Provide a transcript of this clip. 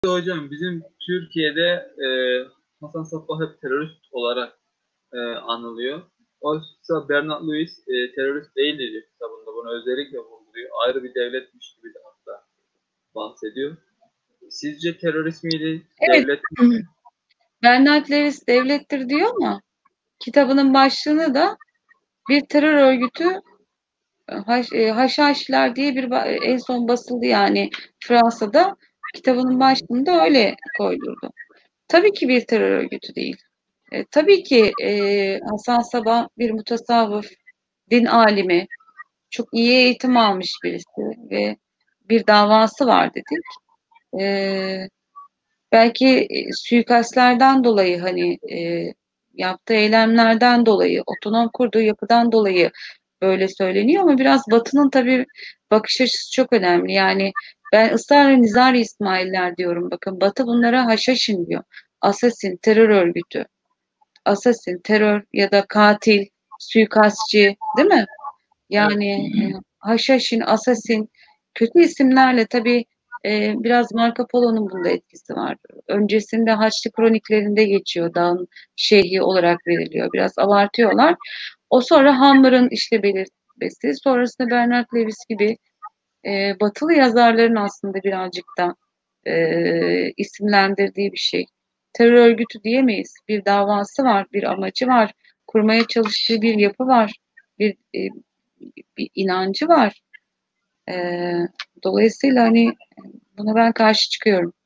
Hocam bizim Türkiye'de Hasan Sabbah hep terörist olarak anılıyor. Oysa Bernard Lewis terörist değil diyor kitabında. Bunu özellikle vurguluyor. Ayrı bir devletmiş gibi de hatta bahsediyor. Sizce terörist miydi? Evet, Devlet Bernard Lewis devlettir diyor ama kitabının başlığını da bir terör örgütü Haşhaşiler diye en son basıldı yani Fransa'da kitabının başlığında öyle koydurdu. Tabii ki bir terör örgütü değil. Tabii ki Hasan Sabbah bir mutasavvıf, din alimi, çok iyi eğitim almış birisi ve bir davası var dedik. E, Belki suikastlerden dolayı hani yaptığı eylemlerden dolayı, otonom kurduğu yapıdan dolayı böyle söyleniyor ama biraz Batı'nın tabii bakış açısı çok önemli. Yani ben ısrarla Nizari İsmail'ler diyorum. Bakın Batı bunlara haşhaşin diyor. Asasin, terör örgütü. Asasin, terör ya da katil, suikastçı, değil mi? evet, Yani Haşhaşin, Asasin kötü isimlerle tabii biraz Marco Polo'nun bunda etkisi var. Öncesinde Haçlı kroniklerinde geçiyor. Dağın şeyhi olarak veriliyor. Biraz abartıyorlar. O sonra Hammer'ın işte belirtmesi. Sonrasında Bernard Lewis gibi batılı yazarların aslında birazcık da isimlendirdiği bir şey. Terör örgütü diyemeyiz. Bir davası var, bir amacı var. Kurmaya çalıştığı bir yapı var. Bir inancı var. Dolayısıyla hani buna ben karşı çıkıyorum.